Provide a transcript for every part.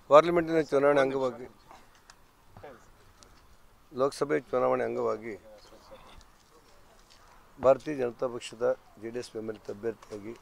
ಪಾರ್ಲಿಮೆಂಟಿನ ಚುನಾವಣೆ ಅಂಗವಾಗಿ ಲೋಕಸಭೆ ಚುನಾವಣೆ ಅಂಗವಾಗಿ ಭಾರತೀಯ ಜನತಾ ಪಕ್ಷದ ಜೆಡಿಎಸ್ ಬೆಂಬಲಿತ ಅಭ್ಯರ್ಥಿಯಾಗಿ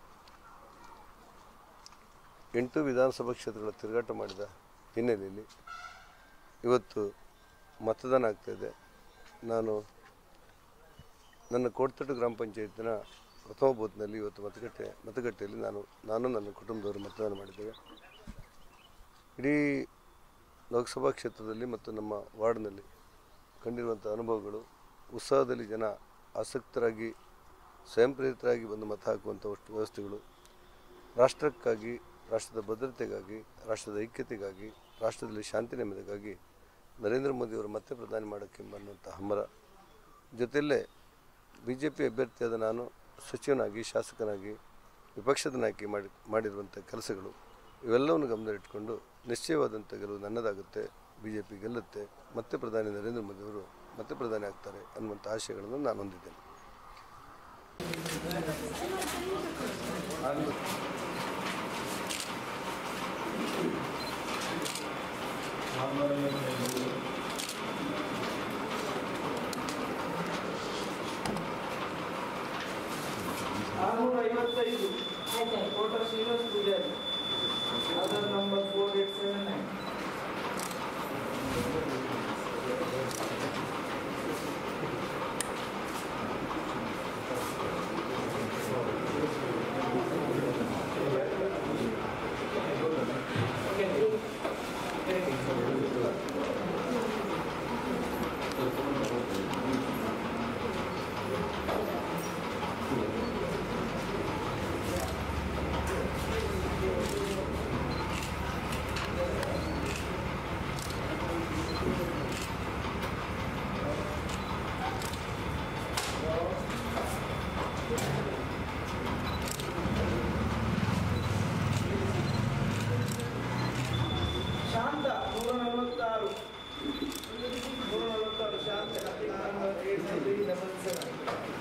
8 ವಿಧಾನಸಭಾ ಕ್ಷೇತ್ರಗಳ ತಿರುಗಾಟ ಮಾಡಿದ ಹಿನ್ನೆಲೆಯಲ್ಲಿ ಇವತ್ತು ಮತದಾನ ಆಗ್ತಾಯಿದೆ. ನಾನು ನನ್ನ ಕೋಟತಟ್ಟು ಗ್ರಾಮ ಪಂಚಾಯತಿನ ಪ್ರಥಮ ಬೂತ್ನಲ್ಲಿ ಇವತ್ತು ಮತಗಟ್ಟೆಯಲ್ಲಿ ನಾನು ನನ್ನ ಕುಟುಂಬದವರು ಮತದಾನ ಮಾಡಿದ್ದೇವೆ. ಇಡೀ ಲೋಕಸಭಾ ಕ್ಷೇತ್ರದಲ್ಲಿ ಮತ್ತು ನಮ್ಮ ವಾರ್ಡ್ನಲ್ಲಿ ಕಂಡಿರುವಂಥ ಅನುಭವಗಳು, ಉತ್ಸಾಹದಲ್ಲಿ ಜನ ಆಸಕ್ತರಾಗಿ ಸ್ವಯಂ ಪ್ರೇರಿತರಾಗಿ ಬಂದು ಮತ ಹಾಕುವಂಥ ವ್ಯವಸ್ಥೆಗಳು, ರಾಷ್ಟ್ರಕ್ಕಾಗಿ, ರಾಷ್ಟ್ರದ ಭದ್ರತೆಗಾಗಿ, ರಾಷ್ಟ್ರದ ಐಕ್ಯತೆಗಾಗಿ, ರಾಷ್ಟ್ರದಲ್ಲಿ ಶಾಂತಿ ನೆಮ್ಮದಿಗಾಗಿ ನರೇಂದ್ರ ಮೋದಿಯವರು ಮತ್ತೆ ಪ್ರಧಾನಿ ಮಾಡೋಕ್ಕೆಂಬನ್ನುವಂಥ ಹಂಬಲ, ಜೊತೆಯಲ್ಲೇ BJP ಅಭ್ಯರ್ಥಿಯಾದ ನಾನು ಸಚಿವನಾಗಿ, ಶಾಸಕನಾಗಿ, ವಿಪಕ್ಷದ ನಾಯಕಿ ಮಾಡಿರುವಂಥ ಕೆಲಸಗಳು ಇವೆಲ್ಲವನ್ನು ಗಮನದಲ್ಲಿಟ್ಟುಕೊಂಡು ನಿಶ್ಚಯವಾದಂಥ ಗೆಲುವು ನನ್ನದಾಗುತ್ತೆ, BJP ಗೆಲ್ಲುತ್ತೆ, ಮತ್ತೆ ಪ್ರಧಾನಿ ನರೇಂದ್ರ ಮೋದಿಯವರು ಮತ್ತೆ ಪ್ರಧಾನಿ ಆಗ್ತಾರೆ ಅನ್ನುವಂಥ ಆಶಯಗಳನ್ನು ನಾನು ಹೊಂದಿದ್ದೇನೆ. ಕೋಟರ್ ಶ್ರೀನಿವಾಸ್ ಪೂಜಾರಿ, ಆಧಾರ್ ನಂಬರ್ 4879. ಶಾಂತ 146 ಶಾಂತ ನಂಬರ್ 89377.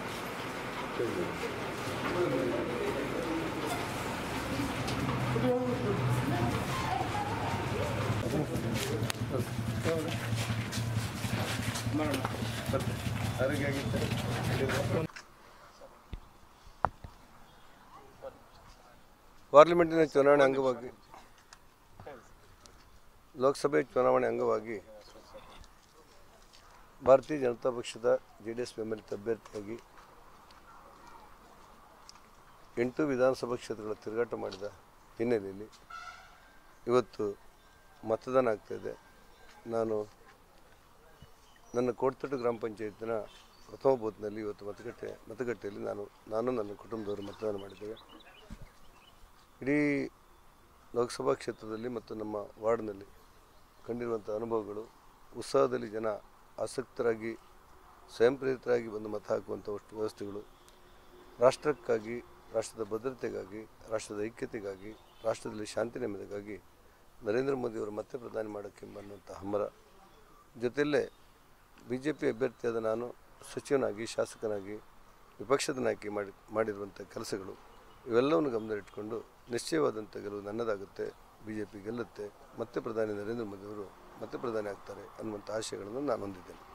ಪಾರ್ಲಿಮೆಂಟಿನ ಚುನಾವಣೆ ಅಂಗವಾಗಿ ಲೋಕಸಭೆ ಚುನಾವಣೆ ಅಂಗವಾಗಿ ಭಾರತೀಯ ಜನತಾ ಪಕ್ಷದ ಜೆಡಿಎಸ್ ಬೆಂಬಲಿತ ಅಭ್ಯರ್ಥಿಯಾಗಿ 8 ವಿಧಾನಸಭಾ ಕ್ಷೇತ್ರಗಳ ತಿರುಗಾಟ ಮಾಡಿದ ಹಿನ್ನೆಲೆಯಲ್ಲಿ ಇವತ್ತು ಮತದಾನ ಆಗ್ತಾಯಿದೆ. ನಾನು ನನ್ನ ಕೋಟತಟ್ಟು ಗ್ರಾಮ ಪಂಚಾಯತಿನ ಪ್ರಥಮ ಬೂತ್ನಲ್ಲಿ ಇವತ್ತು ಮತಗಟ್ಟೆಯಲ್ಲಿ ನಾನು ನನ್ನ ಕುಟುಂಬದವರು ಮತದಾನ ಮಾಡಿದ್ದೇವೆ. ಇಡೀ ಲೋಕಸಭಾ ಕ್ಷೇತ್ರದಲ್ಲಿ ಮತ್ತು ನಮ್ಮ ವಾರ್ಡ್ನಲ್ಲಿ ಕಂಡಿರುವಂಥ ಅನುಭವಗಳು, ಉತ್ಸಾಹದಲ್ಲಿ ಜನ ಆಸಕ್ತರಾಗಿ ಸ್ವಯಂ ಪ್ರೇರಿತರಾಗಿ ಬಂದು ಮತ ಹಾಕುವಂಥ ವ್ಯವಸ್ಥೆಗಳು, ರಾಷ್ಟ್ರಕ್ಕಾಗಿ, ರಾಷ್ಟ್ರದ ಭದ್ರತೆಗಾಗಿ, ರಾಷ್ಟ್ರದ ಐಕ್ಯತೆಗಾಗಿ, ರಾಷ್ಟ್ರದಲ್ಲಿ ಶಾಂತಿ ನೆಮ್ಮದಿಗಾಗಿ ನರೇಂದ್ರ ಮೋದಿಯವರು ಮತ್ತೆ ಪ್ರಧಾನಿ ಮಾಡೋಕ್ಕೆಂಬನ್ನುವಂಥ ಹಂಬಲ, ಜೊತೆಯಲ್ಲೇ BJP ಅಭ್ಯರ್ಥಿಯಾದ ನಾನು ಸಚಿವನಾಗಿ, ಶಾಸಕನಾಗಿ, ವಿಪಕ್ಷದ ನಾಯಕಿ ಮಾಡಿರುವಂಥ ಕೆಲಸಗಳು ಇವೆಲ್ಲವನ್ನು ಗಮನದಲ್ಲಿಟ್ಟುಕೊಂಡು ನಿಶ್ಚಯವಾದಂಥ ಗೆಲುವು ನನ್ನದಾಗುತ್ತೆ, BJP ಗೆಲ್ಲುತ್ತೆ, ಮತ್ತೆ ಪ್ರಧಾನಿ ನರೇಂದ್ರ ಮೋದಿಯವರು ಮತ್ತೆ ಪ್ರಧಾನಿ ಆಗ್ತಾರೆ ಅನ್ನುವಂಥ ಆಶಯಗಳನ್ನು ನಾನು ಹೊಂದಿದ್ದೇನೆ.